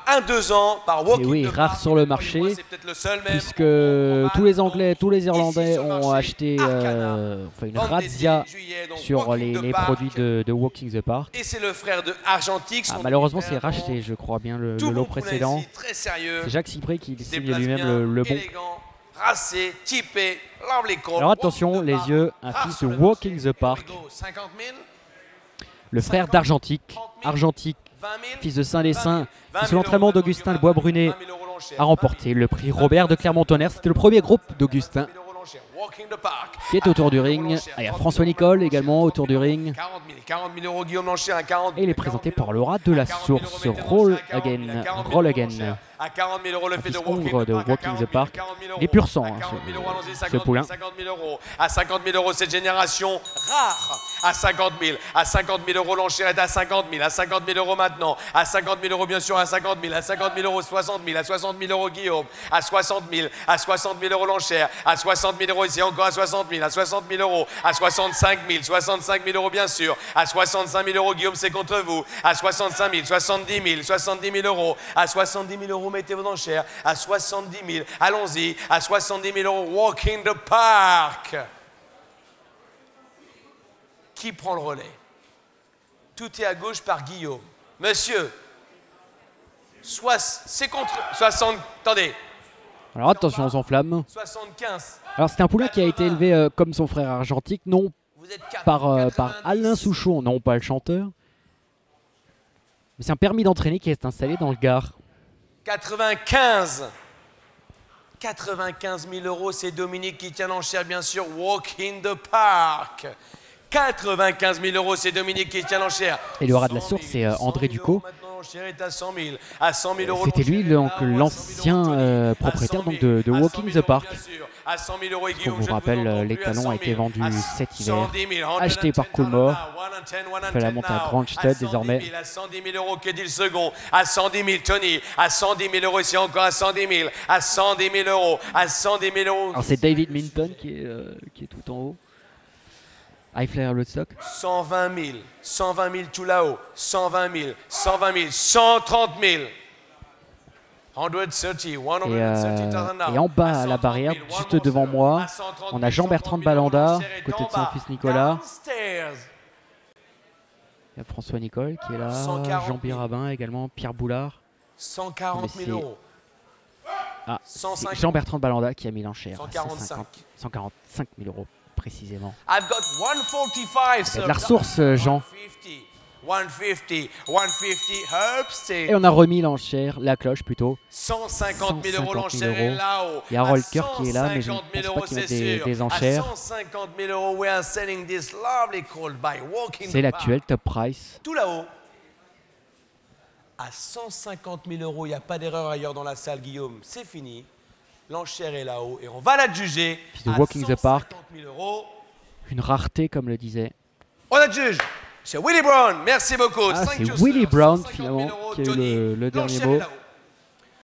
1-2 ans par Walking Et oui, the rare Park. sur le marché, C'est peut-être le seul même. puisque tous les Anglais, tous les Irlandais ont acheté une razzia sur les produits de Walking the Park. Et c'est le frère de Argentix. Malheureusement, c'est racheté, je crois bien, le lot précédent. C'est Jacques Cyprès qui signe lui-même le bon. Racé, typé, alors attention, les yeux, un fils de Walking the Park, le frère d'Argentic, fils de Saint-Lessin, qui sous l'entraînement d'Augustin Le Bois-Brunet a remporté le prix Robert de Clermont-Tonnerre. C'était le premier groupe d'Augustin qui est autour du ring. Il y a François Nicole également autour du ring. 40 000 euros, Guillaume Lancher à 40 000. Et il est présenté par Laura de la Source, Roll Again. À 40 000 euros, le fait de Walking the Park. Il est pur sang, hein, ce poulain. 50 000 euros. À 50 000 euros, cette génération rare. À 50 000. À 50 000 euros, l'enchère est à 50 000. À 50 000 euros maintenant. À 50 000 euros, bien sûr, à 50 000. À 50 000 euros, 60 000. À 60 000 euros, Guillaume. À 60 000. À 60 000 euros, l'enchère. À 60 000 euros, ici encore à 60 000. À 60 000 euros. À 65 000. 65 000 euros, bien sûr. À 65 000 euros, Guillaume, c'est contre vous. À 65 000. 70 000. 70 000 euros. À 70 000 euros, mettez vos enchères. À 70 000. Allons-y. À 70 000 euros, Walking the Park. Qui prend le relais? Tout est à gauche par Guillaume. Monsieur, c'est contre 60. Attendez. Alors attention, on s'enflamme. 75. Alors c'est un poulain qui a été élevé comme son frère Argentic, non par Alain Souchon, non pas le chanteur. Mais c'est un permis d'entraîner qui est installé dans le Gard. 95. 95 000 euros, c'est Dominique qui tient l'enchère, bien sûr. Walking the Park. 95 000 euros, c'est Dominique qui tient l'enchère. Et le rat de la source, c'est André Ducot. À 100 000 euros. C'était lui l'ancien propriétaire donc, de Walking the Park. À 100 000 euros, On vous rappelle, les talons ont été vendus cet hiver, achetés par Coolmore. Il fait la montée à Grand Stud désormais. À 110 000 euros, que dit le second? À 110 000, Tony. À 110 000 euros, ici encore à 110 000. À 110 000 euros. À 110 000 euros. Alors c'est David Minton qui est tout en haut. High Flyer Bloodstock. 120 000. 120 000 tout là-haut. 120 000. 120 000. 130 000. 130, et en bas à la barrière, juste devant moi, on a Jean-Bertrand de Balanda, côté de son fils Nicolas. Il y a François Nicole qui est là, Jean Birabin également, Pierre Boulard. 140 000 euros. Ah, c'est Jean-Bertrand de Balanda qui a mis l'enchère. 145 000 euros précisément. De la ressource, Jean. 150, et on a remis l'enchère, la cloche plutôt. 150 000 euros l'enchère est là-haut. Il y a Rolker qui est là, mais je ne pense pas qu'il mette des enchères. 150 000 euros, we are selling this lovely colt by Walking the Park. C'est l'actuel top price. Tout là-haut. À 150 000 euros, il n'y a pas d'erreur ailleurs dans la salle, Guillaume. C'est fini. L'enchère est là-haut et on va la juger. Fils de Walking the Park. Une rareté, comme le disait. On la juge. C'est Willie Brown, merci beaucoup. Ah, c'est Willie Brown finalement qui a eu le dernier mot.